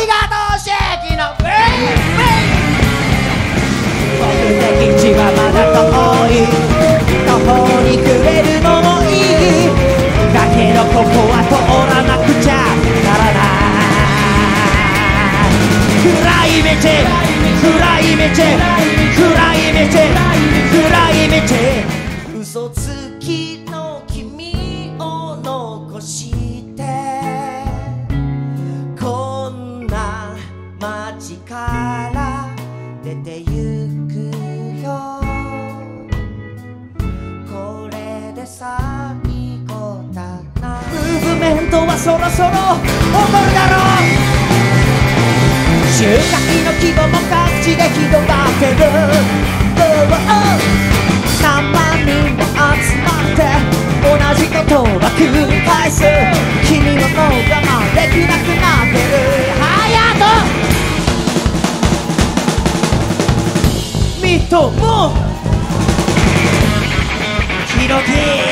りがとうシェキのベイベイ目的地はまだ遠い途方に暮れるのもいいだけどここは通らなくちゃならない暗い道暗い道暗い道暗い道嘘つきの君を残してこんな街から出てゆくよこれで最後だなムーブメントはそろそろ起こるだろう収穫の規模も各地で広がってる何万人も集まって同じことを繰り返す君の脳がまできなくなってるハヤトミットモンヒロキ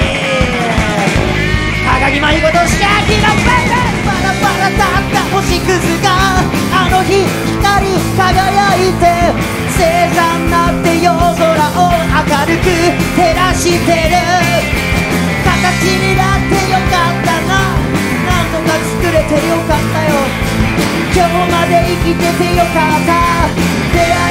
高木舞子とシャキのバラバラだった星屑があの日光り輝いて星座になって夜空を明るく照らしてる形になってよかったな何とか作れてよかったよ今日まで生きててよかった出会